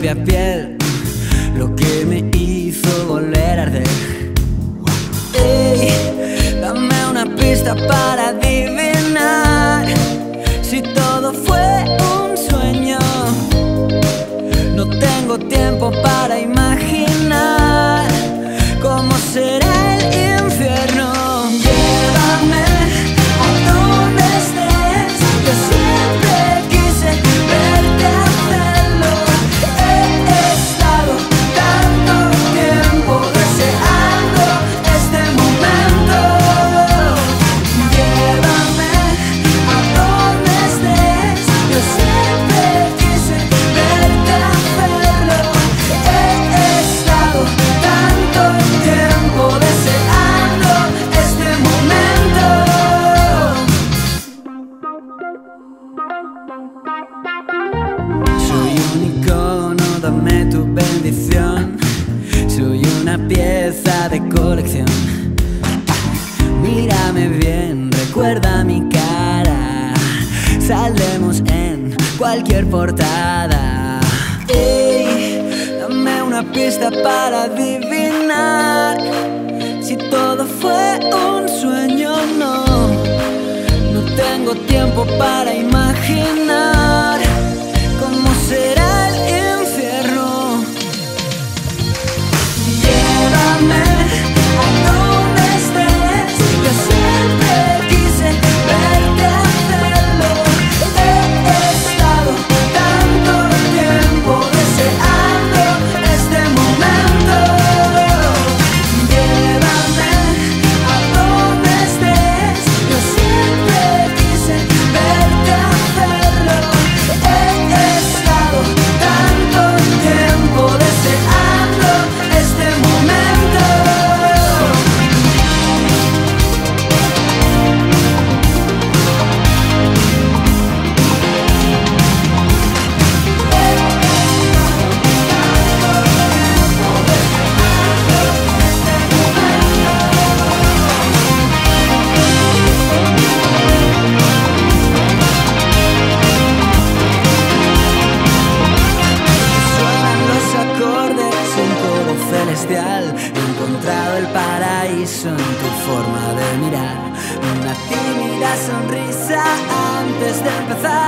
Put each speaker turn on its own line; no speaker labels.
propia piel lo que me hizo volver a arder. Ey, dame una pista para adivinar si todo fue un sueño. No tengo tiempo para imaginar cómo será el infierno. Llévame a donde estés, yo siempre quise verte hacerlo. He estado tanto tiempo deseando este momento. Llévame a donde estés, yo siempre quise verte hacerlo. He estado tanto tiempo deseando este momento. Soy un icono, dame tu bendición. Soy una pieza de colección. Mírame bien, recuerda mi cara. Saldremos en cualquier portada. Ey, dame una pista para adivinar si todo fue un sueño. No tengo tiempo para imaginar cómo será el infierno. Llévame a donde estés, yo siempre quise verte hacerlo. He estado tanto tiempo deseando este momento. Llévame a donde estés, yo siempre quise verte hacerlo. He estado tanto tiempo deseando este momento. Suenan los acordes, un coro celestial. He encontrado el paraíso en tu forma de mirar. Una tímida sonrisa antes de empezar.